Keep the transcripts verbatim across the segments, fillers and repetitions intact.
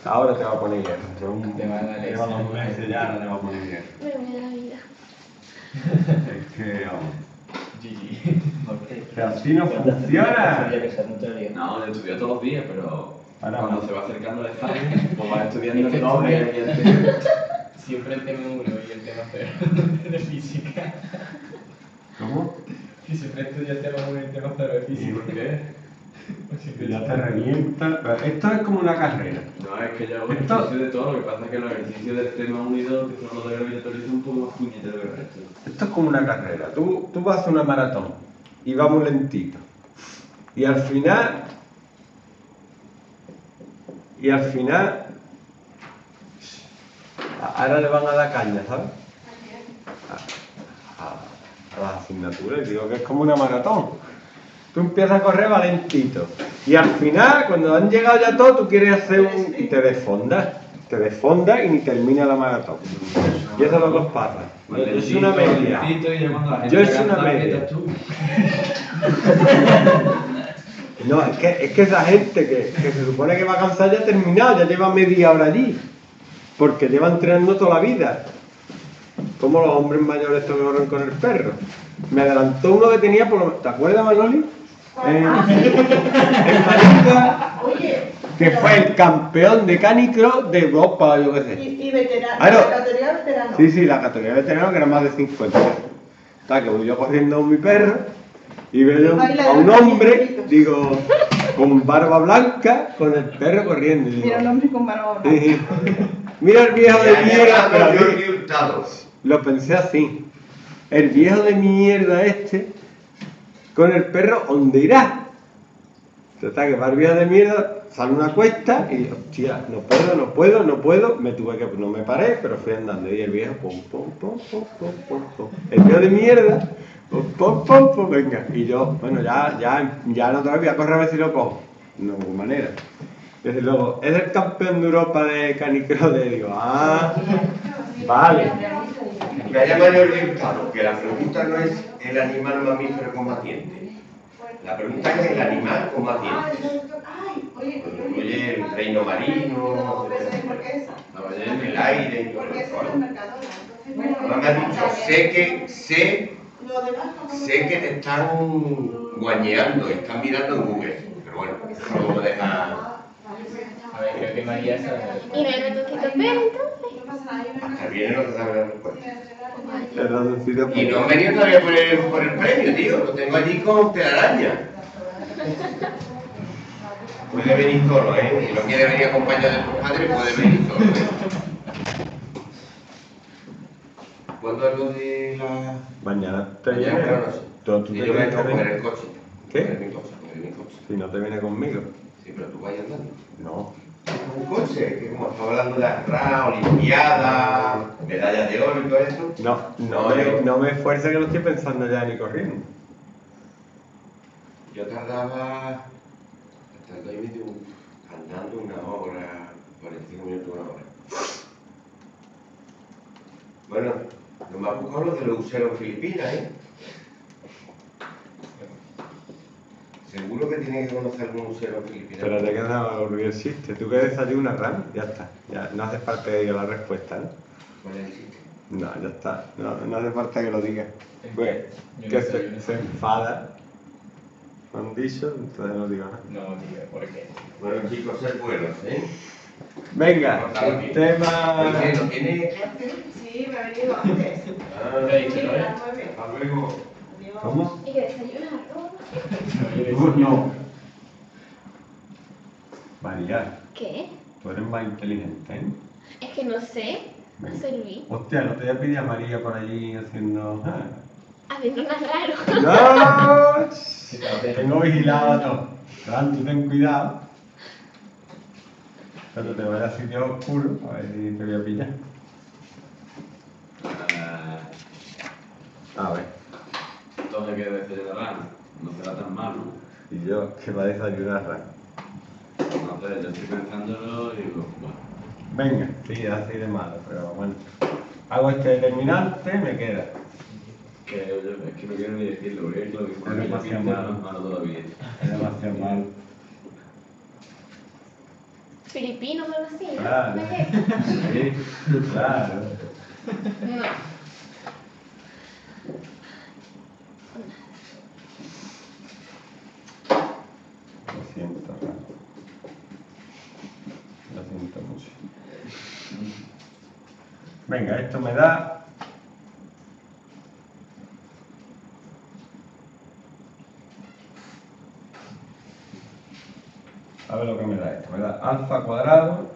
Ahora te va a poner hierro. Son, Te va a dar lleva dos extra. meses ya, ahora te va a poner hierro. Me da la vida. Es que, vamos. G G. Que así no funciona. No, yo estudio todos los días, pero Ahora cuando no. se va acercando el examen, pues vas estudiando Es que el doble estudia- y el triple. Siempre el tema uno y el tema cero de física. ¿Cómo? Y siempre estudia el tema uno y el tema cero de ¿Y física. por qué? Pues siempre Ya te revienta. Esto es como una carrera. No, es que yo hago Esto- ejercicio de todo, lo que pasa es que los ejercicios del tema unido, que son los de gravitatorio, son un poco más puñeteros que el resto. Esto es como una carrera. Tú, tú vas a hacer una maratón y vas muy lentito. Y al final. Y al final. Ahora le van a dar caña, ¿sabes? A, a- a las asignaturas. Digo que es como una maratón. Tú empiezas a correr va lentito. Y al final, cuando han llegado ya todos, tú quieres hacer un. Y te desfondas. Te desfondas y ni termina la maratón. Y eso es lo que os pasa. Yo es una media. Yo es una media. No, es que, es que esa gente que, que se supone que va a cansar ya ha terminado, ya lleva media hora allí. Porque lleva entrenando toda la vida. Como los hombres mayores estos que corren con el perro. Me adelantó uno que tenía por lo ¿te acuerdas, Manoli? Eh, el Marica, que fue el campeón de canicross de Europa, yo qué sé. Y, y veterano, Claro. la categoría de veterano. Sí, sí, la categoría de veterano que era más de cincuenta. Está que voy yo corriendo con mi perro y veo a un hombre, digo, con barba blanca, con el perro corriendo. Y digo, Mira un hombre con barba blanca. sí, mira el viejo de mierda, pero Yo así, he hurtado. lo pensé así. El viejo de mierda este, con el perro, ¿dónde irá? Total, que va el viejo de mierda, sale una cuesta y digo, hostia, no puedo, no puedo, no puedo. Me tuve que, no me paré, pero fui andando. Y el viejo, pum, pum, pum, pum, pum, pum, pum. El viejo de mierda, pum, pum, pum, pum, venga. Y yo, bueno, ya, ya, ya no todavía, voy a correr a ver si lo cojo. No, de manera. Desde luego, es el campeón de Europa de canicross. Le digo, ah, vale. Me llama yo Hurtado, que la pregunta no es el animal mamífero combatiente. La pregunta es el animal combatiente. Ay, oye, Pues incluye el reino marino, ¿por qué esa? La ballena. el aire y todo Porque esa es eso. el Mercadona. Entonces, Ahora me has dicho, sé que, sé, Lo demás no me sé que te están guañeando, están mirando en Google. Pero bueno, eso lo deja. A ver, creo que María sabe. Y no hay ratoncito pero entonces. No pasa nada, yo me Hasta viene no se sabe la respuesta. El ratoncito Y no han venido todavía por el, por el premio, tío. Lo tengo allí con telaraña. Puede venir solo, ¿eh? Si no quiere venir acompañado de tus padres, puede venir solo, ¿eh? ¿Cuándo es lo de la...? Mañana te Mañana viene. por la noche. Tú, tú Y te yo voy a tienes que coger venir. el coche. ¿Qué? Coger mi coche, coger mi coche. Si no te viene conmigo. Sí, pero tú vayas andando. No. Un coche, que como estaba hablando de arra, olimpiada, medallas de oro y todo eso. No, no, No, me, yo- no me esfuerce que lo estoy pensando ya ni corriendo. Yo tardaba, hasta el medio, andando una hora, cuarenta y cinco minutos, una hora. Bueno, no me ha buscado lo de los buceros en Filipinas, ¿eh? Seguro que tiene que conocer algún bucero en Filipinas. Pero te queda olvidar el chiste. Tú que desayunas, Ram, ya está. Ya no hace falta que diga la respuesta, ¿no? ¿Cuál es el chiste? No, ya está. No, no hace falta que lo digas. Pues, Yo que no se, desayuno. se enfada. Me han dicho, entonces no digo nada. No, tío, ¿por qué? Bueno, chicos, ser buenos, ¿eh? Venga, el tema. ¿Por qué? ¿No tiene clase? Sí, me he venido antes. Ah, ¿Qué ha dicho, Sí, no? a las nueve. hasta luego. Adiós. ¿Cómo? Y que desayunas arroz. Tú no. María, ¿Qué? tú eres más inteligente, ¿eh? Es que no sé. No serví. Hostia, no te voy a pedir a María por allí haciendo. ah. Haciendo unas raro. ¡No! Te tengo vigilado todo. Fran, tú ten cuidado. Cuando te vayas a sitios oscuros, a ver si te voy a pillar. A ver. Entonces, ¿qué desayunarán? No será tan malo. Y yo, que va a desayunar Ran. No sé, yo estoy pensándolo y digo, bueno. Venga, sí, así de malo, pero bueno. Hago este determinante, me queda. Que yo, es que no quiero ni decirlo, porque es que lo mismo Es que yo demasiado pinta malo. más malo todavía. Es demasiado malo. filipinos o algo así, ¿no? Claro. ¿De qué? Sí, claro. No. Lo siento, Rafa. Lo siento mucho. Venga, esto me da... A ver lo que me da esto. Me da alfa cuadrado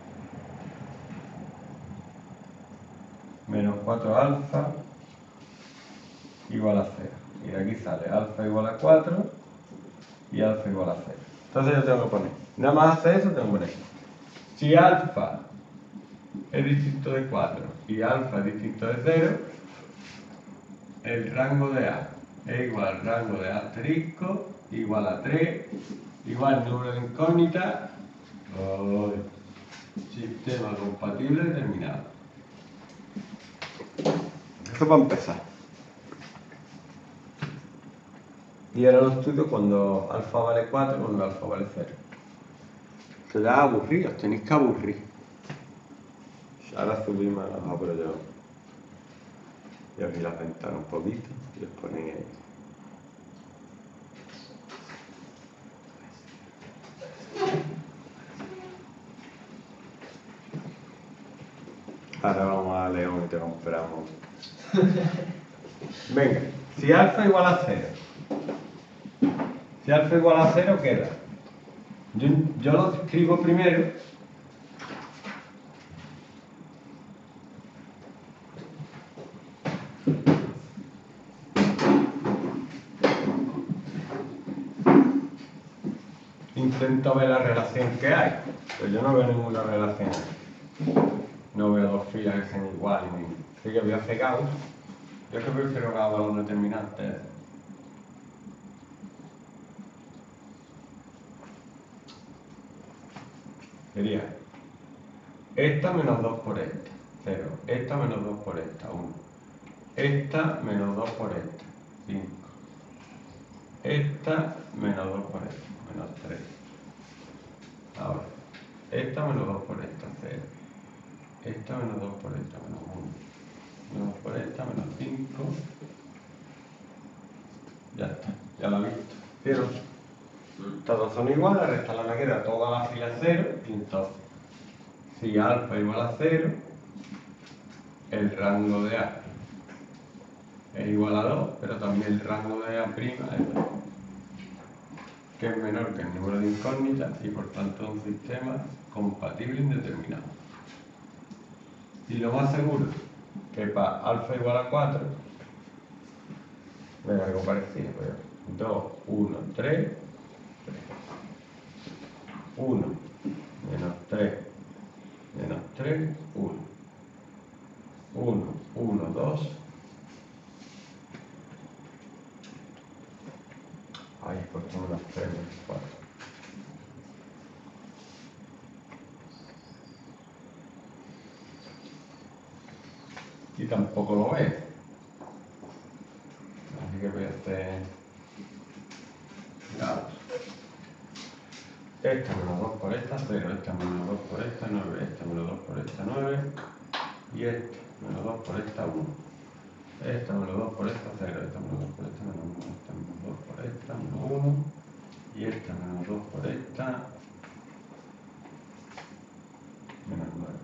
menos cuatro alfa igual a cero. Y de aquí sale alfa igual a cuatro y alfa igual a cero. Entonces yo tengo que poner, nada más hacer eso, tengo que poner. Si alfa es distinto de cuatro y alfa es distinto de cero, el rango de A es igual al rango de A asterisco igual a tres igual número de incógnitas. Oh, sistema compatible determinado. Eso para empezar. Y ahora lo estudio cuando alfa vale cuatro, cuando alfa vale cero. Se da aburrido, tenéis que aburrir. Ahora subimos a la hoja, pero yo. Y abrí la ventana un poquito y os ponéis ahí. Ahora vamos a León y te compramos. Venga, si alfa igual a cero. Si alfa igual a cero queda. Yo, yo lo escribo primero. Intento ver la relación que hay, pero yo no veo ninguna relación. No veo dos filas que sean iguales. Así que voy a hacer Gauss. Yo es que prefiero Gauss a los determinantes. Sería esta menos dos por esta, cero. Esta menos dos por esta, uno. Esta menos dos por esta, cinco. Esta menos dos por esta, menos tres. Ahora, esta menos dos por esta, cero. Esta menos dos por esta, menos uno. Menos dos por esta, menos cinco. Ya está, ya lo he visto. Cero. Todos son iguales, la resta me queda toda la fila cero. Y entonces, si alfa igual a cero, el rango de A es igual a dos, pero también el rango de A' es dos, que es menor que el número de incógnitas y por tanto un sistema compatible indeterminado. Y lo más seguro, que para alfa igual a cuatro, me da algo parecido, dos, uno, tres, uno, menos tres, menos tres, uno, uno, uno, dos. Ahí, por ejemplo, menos tres, menos cuatro. Y tampoco lo ves. Así que voy a hacer Gauss. Esta menos dos por esta, cero. Esta menos dos por esta, nueve. Esta menos dos por esta, nueve. Y esta menos dos por esta, uno. Esta menos dos por esta, cero. Esta menos dos por esta, menos uno. Esta menos dos por esta, menos uno. Y esta menos dos por esta, menos nueve.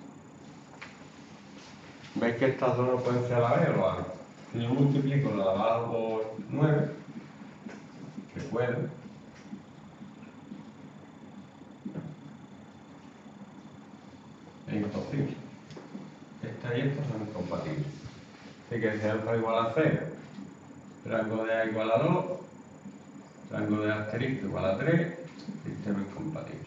¿Veis que estas dos no pueden ser a la vez o lo hago? Si yo multiplico la lavada por nueve, que puede, es imposible. Esta y esta son incompatibles. Así que si alfa igual a cero, rango de A igual a dos, rango de asterisco igual a tres, sistema incompatible.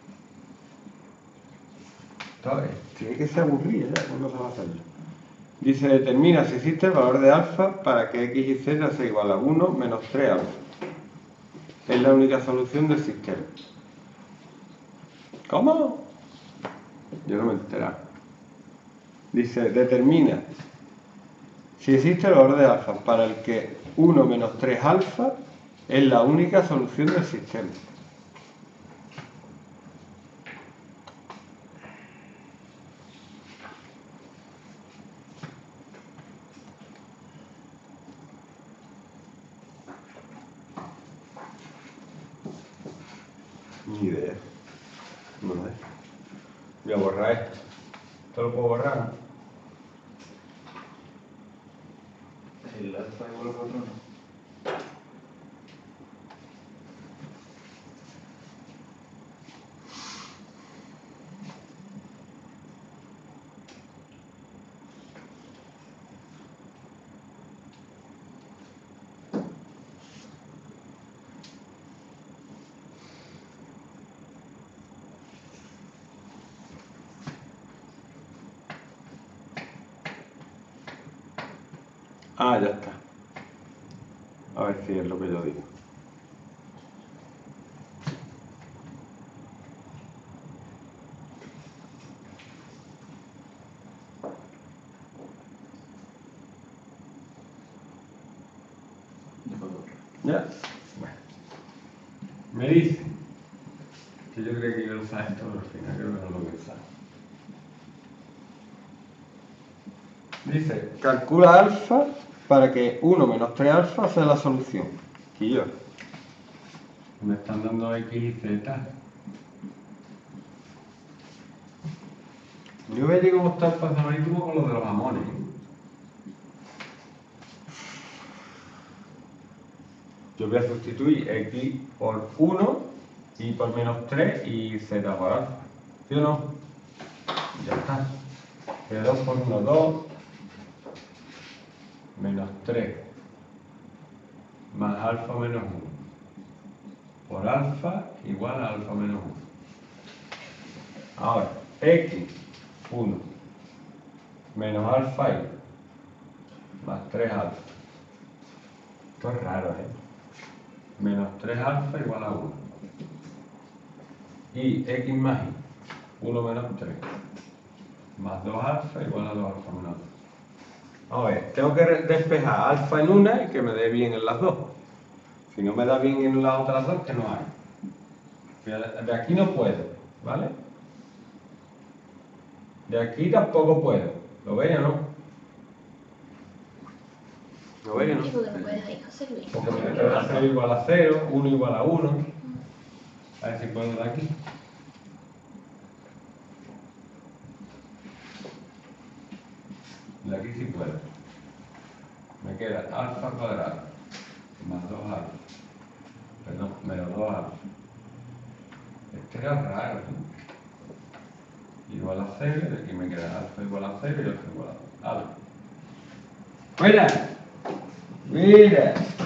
Entonces, tiene que ser aburrido ya, ¿cómo se va a hacer? Dice, determina si existe el valor de alfa para que x y z sea igual a uno menos tres alfa. Es la única solución del sistema. ¿Cómo? Yo no me he enterado. Dice, determina si existe el valor de alfa para el que uno menos tres alfa es la única solución del sistema. Ni idea. No sé. Voy a borrar esto. ¿Esto lo puedo borrar? ¿No? El alfa igual que otro, ¿no? Ah, ya está. A ver si es lo que yo digo. Ya. Bueno. Me dice que yo creía que iba a usar esto, pero al final creo que no lo voy a usar. Dice, calcula alfa para que uno menos tres alfa sea la solución. Y yo. Me están dando X y Z. Yo veía cómo está el pasamarítimo con lo de los jamones. Yo voy a sustituir X por uno, Y por menos tres y Z por alfa. ¿Sí o no? Ya está. De dos por uno, dos. Menos tres. Más alfa menos uno. Por alfa igual a alfa menos uno. Ahora, X, uno. Menos alfa y más tres alfa. Esto es raro, ¿eh? Menos tres alfa igual a uno. Y X más Y, uno menos tres. Más dos alfa igual a dos alfa menos dos. A ver, tengo que despejar alfa en una y que me dé bien en las dos. Si no me da bien en las otras dos, que no hay. De aquí no puedo, ¿vale? De aquí tampoco puedo. ¿Lo veis o no? ¿Lo veis o no? ¿Y por qué no puedes ahí, José Luis? Porque me queda cero igual a cero, uno igual a uno. A ver si puedo de aquí. De aquí sí puedo. Me queda alfa cuadrado más dos alfa. Perdón, menos dos alfa. Este era raro, ¿no? Igual a cero, y aquí me queda alfa igual a cero y alfa igual a dos. Alfa. ¡Mira! ¡Mira!